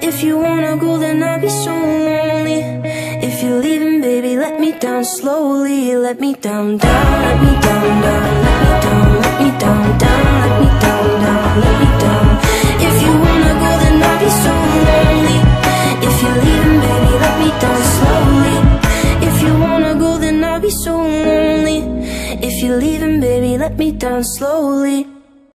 If you wanna go, then I'll be so lonely. If you're leaving, baby, let me down slowly. Let me down, down, let me down, down, let me down, let me down, down, let me down, down, let me down. If you wanna go, then I'll be so lonely. If you're leaving, baby, let me down slowly. If you wanna go, then I'll be so lonely. If you're leaving, baby, let me down slowly.